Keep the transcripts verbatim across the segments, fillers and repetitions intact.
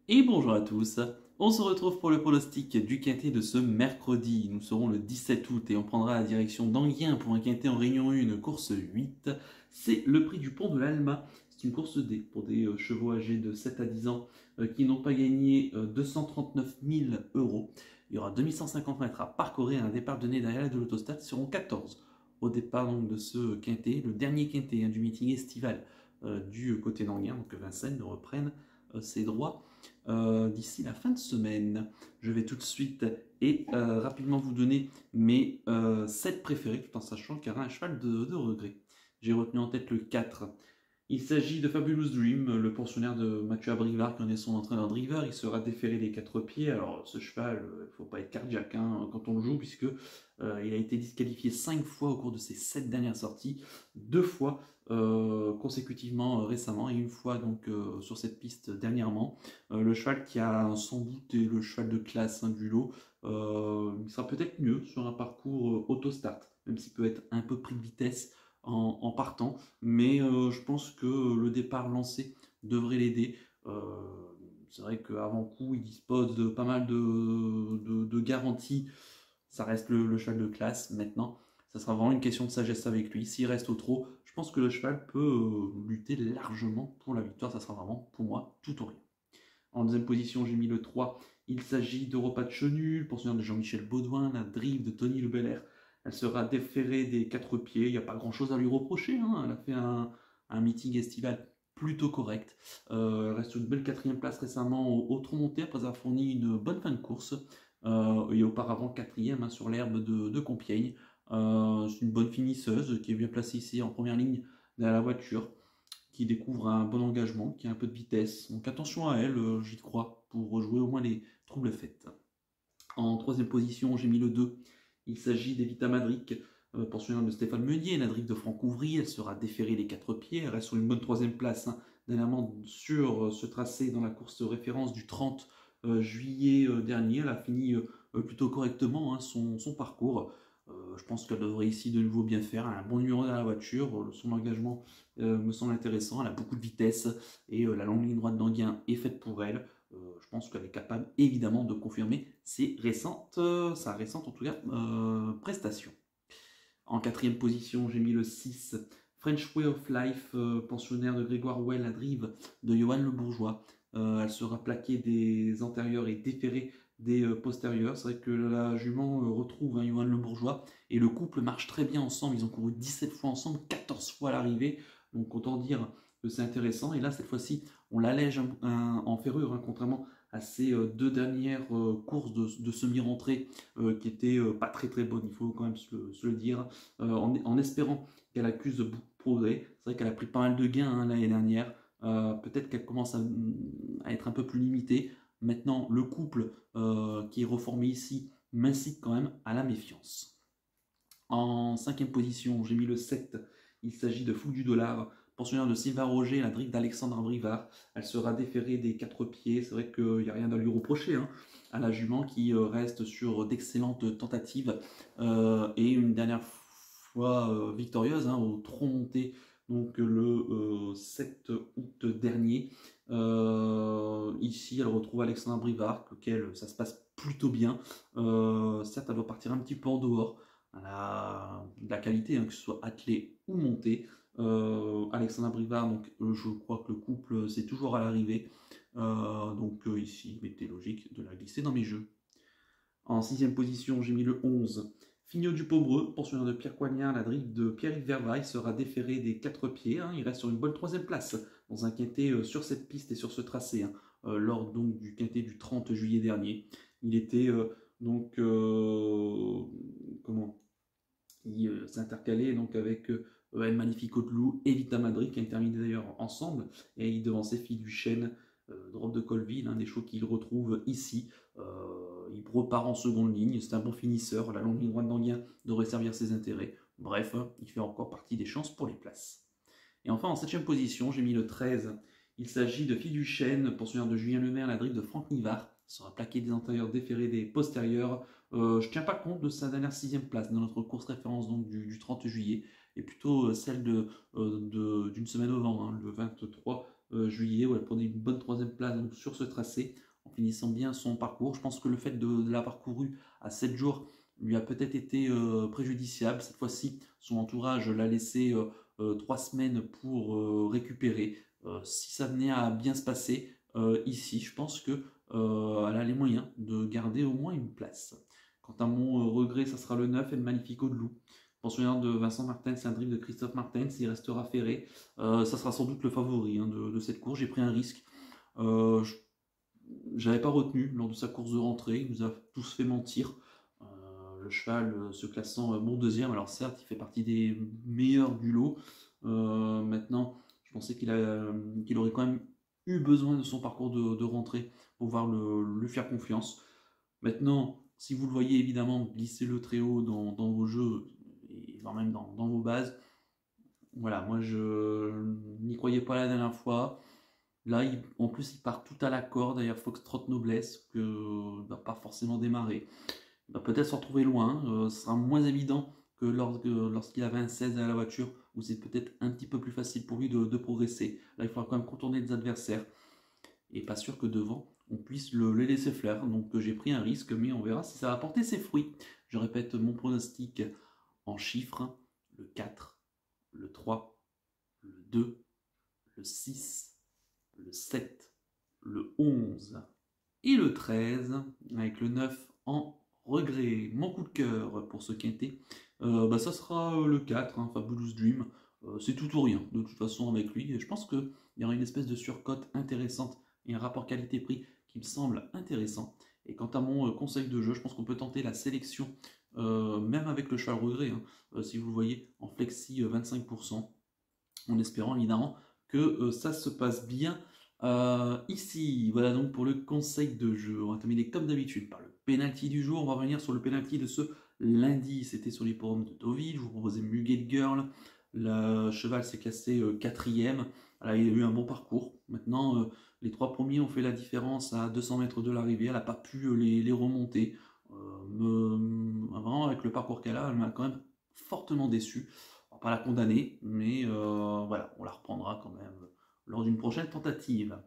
Et bonjour à tous, on se retrouve pour le pronostic du quintet de ce mercredi. Nous serons le dix-sept août et on prendra la direction d'Anguien pour un quintet en Réunion un, course huit. C'est le prix du pont de l'Alma. C'est une course D pour des euh, chevaux âgés de sept à dix ans euh, qui n'ont pas gagné euh, deux cent trente-neuf mille euros. Il y aura deux mille cent cinquante mètres à parcourir, un départ donné derrière la de l'autostade seront quatorze. Au départ donc, de ce quintet, le dernier quintet hein, du meeting estival euh, du côté d'Anguien, donc Vincennes reprennent euh, ses droits euh, d'ici la fin de semaine. Je vais tout de suite et euh, rapidement vous donner mes euh, sept préférés, tout en sachant qu'il y aura un cheval de, de regret. J'ai retenu en tête le quatre. Il s'agit de Fabulous Dream, le pensionnaire de Mathieu Abrivard, qui en est son entraîneur driver. Il sera déféré des quatre pieds. Alors, ce cheval, il ne faut pas être cardiaque hein, quand on le joue, puisque euh, il a été disqualifié cinq fois au cours de ses sept dernières sorties, deux fois euh, consécutivement euh, récemment, et une fois donc euh, sur cette piste dernièrement. Euh, le cheval qui a sans doute est le cheval de classe hein, du lot. Euh, il sera peut-être mieux sur un parcours euh, auto-start, même s'il peut être un peu pris de vitesse en, en partant, mais euh, je pense que le départ lancé devrait l'aider. Euh, c'est vrai qu'avant coup, il dispose de pas mal de, de, de garanties. Ça reste le, le cheval de classe. Maintenant, ça sera vraiment une question de sagesse avec lui. S'il reste au trot, je pense que le cheval peut euh, lutter largement pour la victoire. Ça sera vraiment, pour moi, tout ou rien. En deuxième position, j'ai mis le trois. Il s'agit d'Europa de Chenul, poursuivant de Jean-Michel Baudouin, la drive de Tony Le Belair. Elle sera déférée des quatre pieds. Il n'y a pas grand-chose à lui reprocher. Hein. Elle a fait un, un meeting estival plutôt correct. Euh, elle reste une belle quatrième place récemment au, au tronc monté après avoir fourni une bonne fin de course. Euh, et auparavant quatrième hein, sur l'herbe de, de Compiègne. Euh, c'est une bonne finisseuse qui est bien placée ici en première ligne derrière la voiture, qui découvre un bon engagement, qui a un peu de vitesse. Donc attention à elle, euh, j'y crois, pour jouer au moins les troubles faites. En troisième position, j'ai mis le deux. Il s'agit d'Evita Madric, euh, pensionnaire de Stéphane Meunier, la drive de Franck Ouvry. Elle sera déférée les quatre pieds. Elle reste sur une bonne troisième place, hein, dernièrement sur euh, ce tracé dans la course référence du trente euh, juillet euh, dernier. Elle a fini euh, plutôt correctement hein, son, son parcours. Euh, je pense qu'elle devrait ici de nouveau bien faire. Elle a un bon numéro dans la voiture. Son engagement euh, me semble intéressant. Elle a beaucoup de vitesse et euh, la longue ligne droite d'Anguien est faite pour elle. Euh, je pense qu'elle est capable évidemment de confirmer ses récentes, euh, sa récente en tout cas, euh, prestation. En quatrième position, j'ai mis le six. French Way of Life, euh, pensionnaire de Grégoire Well, la drive de Johan Le Bourgeois. Euh, elle sera plaquée des antérieurs et déférée des euh, postérieurs. C'est vrai que la jument euh, retrouve hein, Johan Le Bourgeois et le couple marche très bien ensemble. Ils ont couru dix-sept fois ensemble, quatorze fois à l'arrivée. Donc autant dire que c'est intéressant. Et là, cette fois-ci, on l'allège en ferrure, hein, contrairement à ces euh, deux dernières euh, courses de, de semi-rentrée euh, qui étaient euh, pas très très bonnes, il faut quand même se le, se le dire, euh, en, en, espérant qu'elle accuse beaucoup de progrès. C'est vrai qu'elle a pris pas mal de gains hein, l'année dernière. Euh, Peut-être qu'elle commence à, à, être un peu plus limitée. Maintenant, le couple euh, qui est reformé ici m'incite quand même à la méfiance. En cinquième position, j'ai mis le sept. Il s'agit de Fou du Dollar, pensionnaire de Sylvain Roger, la drive d'Alexandre Brivard. Elle sera déférée des quatre pieds. C'est vrai qu'il n'y a rien à lui reprocher hein, à la jument qui reste sur d'excellentes tentatives euh, et une dernière fois euh, victorieuse hein, au tronc monté donc le euh, sept août dernier. Euh, ici, elle retrouve Alexandre Brivard, auquel ça se passe plutôt bien. Euh, certes, elle doit partir un petit peu en dehors. Elle a de la qualité, hein, que ce soit attelé ou monté. Euh, Alexandre Brivard, donc euh, je crois que le couple c'est toujours à l'arrivée. Euh, donc euh, ici, il était logique de la glisser dans mes jeux. En sixième position, j'ai mis le onze. Fignot du Pobreux, pensionnaire de Pierre Coignard, la drive de Pierre-Yves Vervaille sera déféré des quatre pieds. Hein, il reste sur une bonne troisième place dans un quintet euh, sur cette piste et sur ce tracé, hein, euh, lors donc du quintet du trente juillet dernier. Il était euh, donc euh, comment il euh, s'intercalait donc avec euh, El Magnifico de Loup et Vita Madrid qui a terminé d'ailleurs ensemble et il devançait Phil Duchesne, euh, Drop de Colville, un hein, des chevaux qu'il retrouve ici. Euh, il repart en seconde ligne, c'est un bon finisseur, la longue ligne droite d'Anguien devrait servir ses intérêts. Bref, il fait encore partie des chances pour les places. Et enfin en septième position, j'ai mis le treize. Il s'agit de Phil Duchesne, pensionnaire de Julien Lemaire, la drive de Franck Nivard. Sera plaqué des antérieurs, déféré des postérieurs. Euh, je ne tiens pas compte de sa dernière sixième place dans notre course référence donc, du, du trente juillet, et plutôt euh, celle d'une euh, semaine au vent, hein, le vingt-trois euh, juillet, où elle prenait une bonne troisième place donc, sur ce tracé, en finissant bien son parcours. Je pense que le fait de, de la parcouru à sept jours lui a peut-être été euh, préjudiciable. Cette fois-ci, son entourage l'a laissé euh, euh, trois semaines pour euh, récupérer. Euh, si ça venait à bien se passer euh, ici, je pense qu'elle euh, a les moyens de garder au moins une place. Quant à mon euh, regret, ça sera le neuf et le Magnifico de Loup. Pensionnaire de Vincent Martens, c'est un drift de Christophe Martens, il restera ferré. Euh, ça sera sans doute le favori hein, de, de cette course. J'ai pris un risque. Euh, je n'avais pas retenu lors de sa course de rentrée. Il nous a tous fait mentir. Euh, le cheval euh, se classant euh, bon deuxième. Alors certes, il fait partie des meilleurs du lot. Euh, maintenant, je pensais qu'il euh, qu'il aurait quand même eu besoin de son parcours de, de rentrée pour pouvoir le, lui faire confiance. Maintenant, si vous le voyez évidemment, glissez-le très haut dans, dans vos jeux et voire même dans, dans vos bases. Voilà, moi je n'y croyais pas la dernière fois. Là, il, en plus, il part tout à la corde. D'ailleurs, Foxtrot Noblesse, que ne va pas forcément démarrer. Il va peut-être se retrouver loin. Euh, ce sera moins évident que lorsqu'il avait un seize à la voiture, où c'est peut-être un petit peu plus facile pour lui de, de progresser. Là, il faudra quand même contourner les adversaires. Et pas sûr que devant, on puisse le, les laisser faire. Donc, euh, j'ai pris un risque, mais on verra si ça va porter ses fruits. Je répète mon pronostic en chiffres. Le quatre, le trois, le deux, le six, le sept, le onze et le treize, avec le neuf en regret. Mon coup de cœur pour ce quintet, euh, bah, ça sera le quatre, hein, Fabulous Dream. Euh, c'est tout ou rien, de toute façon, avec lui. Et je pense qu'il y aura une espèce de surcote intéressante et un rapport qualité-prix qui me semble intéressant. Et quant à mon euh, conseil de jeu, je pense qu'on peut tenter la sélection, euh, même avec le cheval regret, hein, euh, si vous le voyez, en flexi euh, vingt-cinq pour cent, en espérant évidemment que euh, ça se passe bien euh, ici. Voilà donc pour le conseil de jeu. On va terminer comme d'habitude par le penalty du jour. On va revenir sur le penalty de ce lundi. C'était sur l'hippodrome de Deauville. Je vous proposais Muget Girl. Le cheval s'est classé euh, quatrième. Alors, il a eu un bon parcours. Maintenant, euh, les trois premiers ont fait la différence à deux cents mètres de l'arrivée. Elle n'a pas pu euh, les, les remonter. Euh, me... Vraiment, avec le parcours qu'elle a, elle m'a quand même fortement déçu. On va pas la condamner, mais euh, voilà, on la reprendra quand même lors d'une prochaine tentative.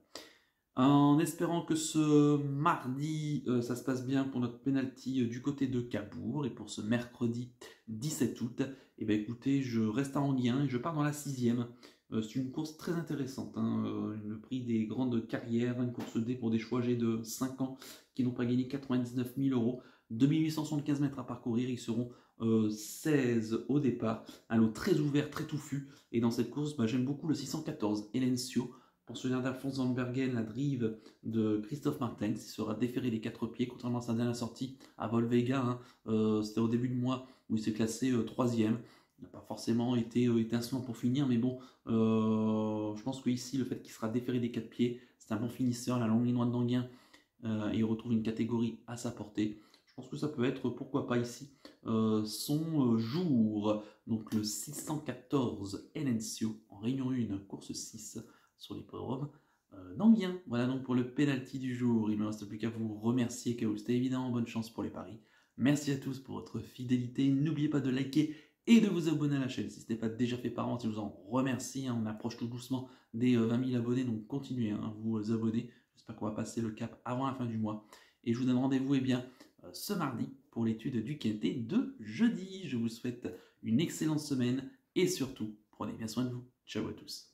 En espérant que ce mardi, euh, ça se passe bien pour notre penalty euh, du côté de Cabourg, et pour ce mercredi dix-sept août, et ben écoutez, je reste à Anguien et je pars dans la sixième. Euh, c'est une course très intéressante, hein, euh, le prix des grandes carrières, une course D pour des choix âgés de cinq ans qui n'ont pas gagné quatre-vingt-dix-neuf mille euros, deux mille huit cent soixante-quinze mètres à parcourir, ils seront euh, seize au départ, un lot très ouvert, très touffu, et dans cette course, bah, j'aime beaucoup le six cent quatorze, Elencio, pensionnaire d'Alphonse Van Bergen, la drive de Christophe Martens, il sera déféré des quatre pieds, contrairement à sa dernière sortie à Volvega, hein, euh, c'était au début de mois où il s'est classé euh, troisième, il n'a pas forcément été euh, étincelant pour finir, mais bon, euh, je pense qu'ici, le fait qu'il sera déféré des quatre pieds, c'est un bon finisseur, la longue ligne droite d'Anguien, euh, et il retrouve une catégorie à sa portée. Je pense que ça peut être, pourquoi pas ici, euh, son euh, jour. Donc le six cent quatorze Elencio en Réunion un, course six sur l'hippodrome euh, d'Anguien. Voilà donc pour le penalty du jour. Il ne me reste plus qu'à vous remercier, car c'était évidemment bonne chance pour les paris. Merci à tous pour votre fidélité. N'oubliez pas de liker et de vous abonner à la chaîne si ce n'est pas déjà fait par avance. Je vous en remercie. On approche tout doucement des vingt mille abonnés, donc continuez à vous abonner. J'espère qu'on va passer le cap avant la fin du mois. Et je vous donne rendez-vous eh bien, ce mardi pour l'étude du quintet de jeudi. Je vous souhaite une excellente semaine et surtout, prenez bien soin de vous. Ciao à tous.